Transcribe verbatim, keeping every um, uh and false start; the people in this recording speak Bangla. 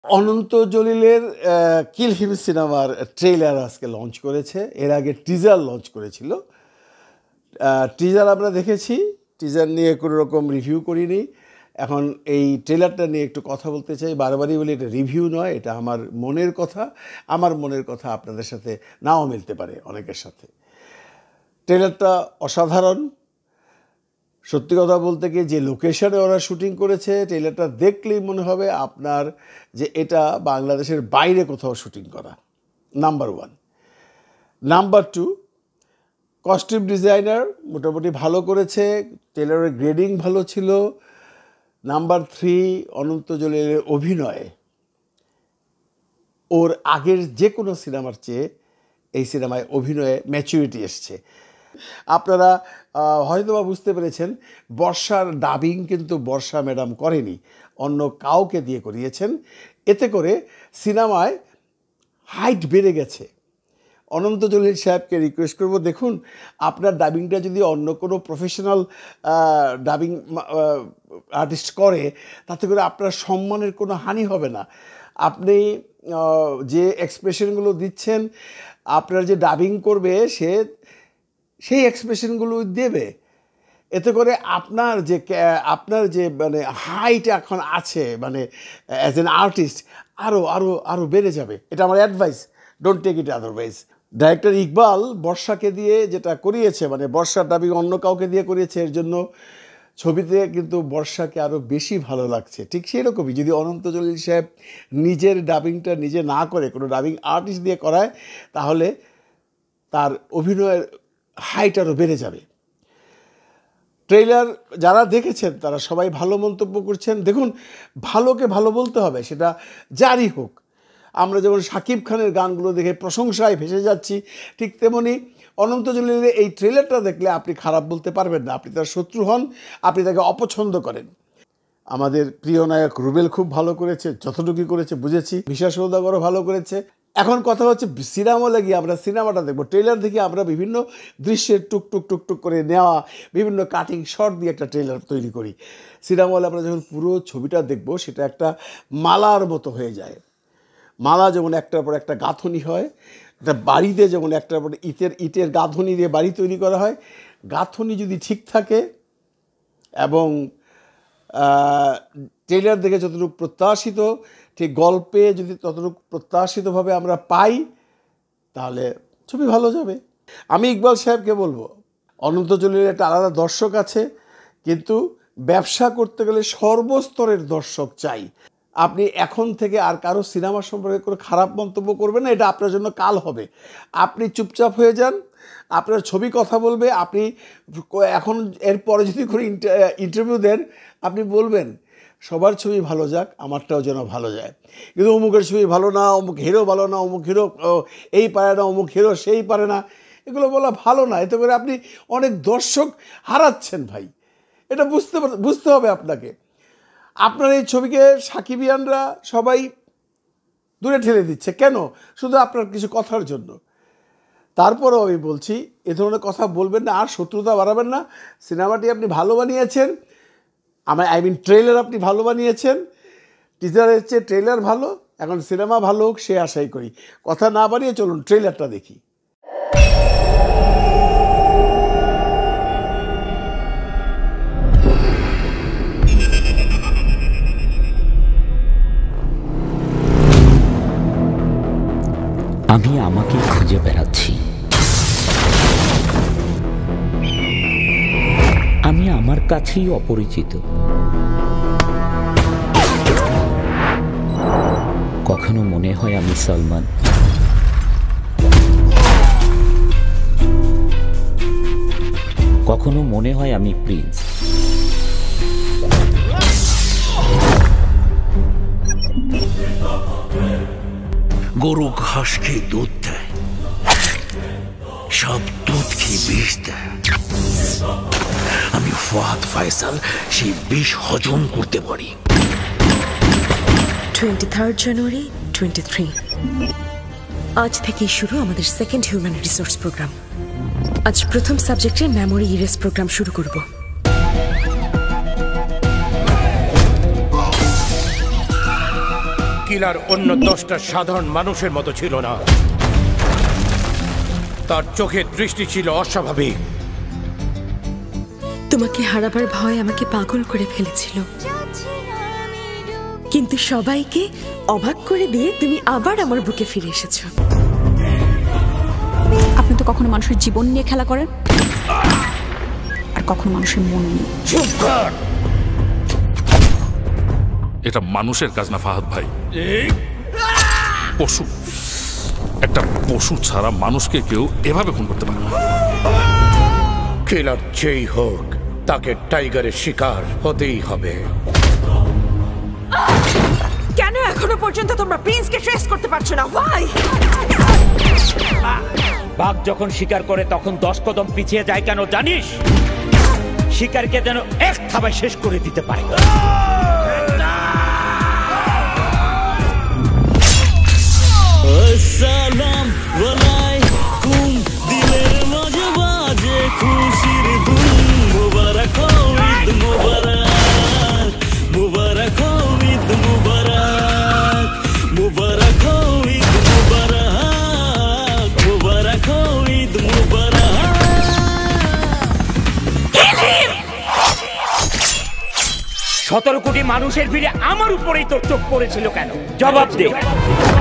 অনন্ত জলিলের কিল হিম সিনেমার ট্রেইলার আজকে লঞ্চ করেছে। এর আগে টিজার লঞ্চ করেছিল। টিজার আমরা দেখেছি, টিজার নিয়ে কোনো রকম রিভিউ করিনি। এখন এই ট্রেলারটা নিয়ে একটু কথা বলতে চাই। বারবারই বলি এটা রিভিউ নয়, এটা আমার মনের কথা। আমার মনের কথা আপনাদের সাথে নাও মিলতে পারে অনেকের সাথে। ট্রেলারটা অসাধারণ। সত্যি কথা বলতে গিয়ে যে লোকেশনে ওরা শুটিং করেছে, ট্রেলারটা দেখলেই মনে হবে আপনার যে এটা বাংলাদেশের বাইরে কোথাও শুটিং করা। Number one. Number two, costume designer মোটামুটি ভালো করেছে, ট্রেলারের গ্রেডিং ভালো ছিল। নাম্বার থ্রি, অনন্ত জলিলের অভিনয় ওর আগের যে কোনো সিনেমার চেয়ে এই সিনেমায় অভিনয়ে ম্যাচুরিটি এসছে। আপনারা হয়তো বা বুঝতে পেরেছেন, বর্ষার ডাবিং কিন্তু বর্ষা ম্যাডাম করেনি, অন্য কাউকে দিয়ে করিয়েছেন। এতে করে সিনেমায় হাইট বেড়ে গেছে। অনন্ত জলিল সাহেবকে রিকোয়েস্ট করব, দেখুন আপনার ডাবিংটা যদি অন্য কোনো প্রফেশনাল ডাবিং আর্টিস্ট করে, তাতে করে আপনার সম্মানের কোনো হানি হবে না। আপনি যে এক্সপ্রেশনগুলো দিচ্ছেন, আপনার যে ডাবিং করবে সে সেই এক্সপ্রেশনগুলো দেবে। এতে করে আপনার যে আপনার যে মানে হাইট এখন আছে, মানে অ্যাজ অ্যান আর্টিস্ট আরও আরও আরও বেড়ে যাবে। এটা আমার advice, don't take it otherwise. Director Iqbal বর্ষাকে দিয়ে যেটা করিয়েছে, মানে বর্ষার ডাবিং অন্য কাউকে দিয়ে করিয়েছে, এর জন্য ছবিতে কিন্তু বর্ষাকে আরও বেশি ভালো লাগছে। ঠিক সেরকমই যদি অনন্ত জলিল সাহেব নিজের ডাবিংটা নিজে না করে কোনো ডাবিং আর্টিস্ট দিয়ে করায়, তাহলে তার অভিনয়ের হাইট আরও বেড়ে যাবে। ট্রেইলার যারা দেখেছেন তারা সবাই ভালো মন্তব্য করছেন। দেখুন, ভালোকে ভালো বলতে হবে, সেটা যারই হোক। আমরা যেমন শাকিব খানের গানগুলো দেখে প্রশংসায় ভেসে যাচ্ছি, ঠিক তেমনি অনন্ত জলিলের এই ট্রেলারটা দেখলে আপনি খারাপ বলতে পারবেন না। আপনি তার শত্রু হন, আপনি তাকে অপছন্দ করেন। আমাদের প্রিয় নায়ক রুবেল খুব ভালো করেছে, যতটুকু করেছে বুঝেছি। বিশা সৌদাগরও ভালো করেছে। এখন কথা হচ্ছে সিনেমা লাগিয়ে আমরা সিনেমাটা দেখবো। ট্রেলার দেখে আমরা বিভিন্ন দৃশ্যের টুক টুক টুক টুক করে নেওয়া বিভিন্ন কাটিং শট দিয়ে একটা ট্রেলার তৈরি করি। সিনেমা হলে আমরা যখন পুরো ছবিটা দেখবো, সেটা একটা মালার মতো হয়ে যায়। মালা যেমন একটার পর একটা গাঁথনি হয়, একটা বাড়িতে যেমন একটার পর ইটের ইটের গাঁথনি দিয়ে বাড়ি তৈরি করা হয়, গাঁথনি যদি ঠিক থাকে এবং ট্রেলার দেখে যতটুকু প্রত্যাশিত, ঠিক গল্পে যদি ততটুকু প্রত্যাশিতভাবে আমরা পাই, তাহলে ছবি ভালো যাবে। আমি ইকবাল সাহেবকে বলবো, অনন্ত জলিলের একটা আলাদা দর্শক আছে, কিন্তু ব্যবসা করতে গেলে সর্বস্তরের দর্শক চাই। আপনি এখন থেকে আর কারো সিনেমা সম্পর্কে কোনো খারাপ মন্তব্য করবেন না, এটা আপনার জন্য কাল হবে। আপনি চুপচাপ হয়ে যান, আপনার ছবি কথা বলবে। আপনি এখন এরপরে যদি কোনো ইন্টারভিউ দেন, আপনি বলবেন সবার ছবি ভালো যাক, আমারটাও যেন ভালো যায়। কিন্তু অমুকের ছবি ভালো না, অমুক হিরো ভালো না, অমুক হিরো এই পারে না, অমুক হিরো সেই পারে না, এগুলো বলা ভালো না। এতে করে আপনি অনেক দর্শক হারাচ্ছেন ভাই, এটা বুঝতে বুঝতে হবে আপনাকে। আপনার এই ছবিকে সাকিবিয়ানরা সবাই দূরে ঠেলে দিচ্ছে কেন? শুধু আপনার কিছু কথার জন্য। তারপরেও আমি বলছি, এ ধরনের কথা বলবেন না, আর শত্রুতা বাড়াবেন না। সিনেমাটি আপনি ভালো বানিয়েছেন, আমার আই মিন ট্রেলার আপনি ভালো বানিয়েছেন। টিজারের চেয়ে ট্রেলার ভালো, এখন সিনেমা ভালো হোক সে আশাই করি। কথা না বানিয়ে চলুন ট্রেলারটা দেখি। আমি আমাকে খুঁজে বেড়াচ্ছি, আমি আমার কাছেই অপরিচিত। কখনো মনে হয় আমি সালমান, কখনো মনে হয় আমি প্রিন্স। গরু ঘাস খেয়ে দুধ দেয়, সব দুধ খেয়ে বিষ দেয়। আমি ফাহাদ ফয়সাল সেই বিষ হজম করতে পারি। Twenty third January twenty three আজ থেকেই শুরু আমাদের সেকেন্ড হিউম্যান রিসোর্স প্রোগ্রাম। আজ প্রথম সাবজেক্টে মেমোরি ইরেজ প্রোগ্রাম শুরু করব। কিলার অন্য দশটা সাধারণ মানুষের মতো ছিল না। তার চোখের দৃষ্টি ছিল অস্বাভাবিক। তোমাকে হারাবার ভয় আমাকে পাগল করে ফেলেছিল, কিন্তু সবাইকে অবাক করে দিয়ে তুমি আবার আমার বুকে ফিরে এসেছো। আপনি তো কখনো মানুষের জীবন নিয়ে খেলা করেন, আর কখনো মানুষের মন নিয়ে। এটা মানুষের কাজ না ফাহাদ ভাই, পশু। একটা পশু ছাড়া মানুষকে কেউ এভাবে খুন করতে পারে না। কিলার যেই হোক, তাকে টাইগারের শিকার হতেই হবে। কেন এখনো পর্যন্ত তোমরা প্রিন্সকে ট্রেস করতে পারছো না? Why? বাঘ যখন শিকার করে তখন দশ কদম পিছিয়ে যায় কেন জানিস? শিকারকে যেন এক থাবায় শেষ করে দিতে পারে। সালাম আলাইকুম, দিলের মাঝে বাজে খুশির ধুম। মুবারক হও ঈদ মুবারক, মুবারক হও ঈদ মুবারক, মুবারক হও ঈদ মুবারক, মুবারক হও ঈদ মুবারক। সতেরো কোটি মানুষের ভিড়ে আমার উপরেই তোর চোখ পড়েছিল কেন? জবাব দে।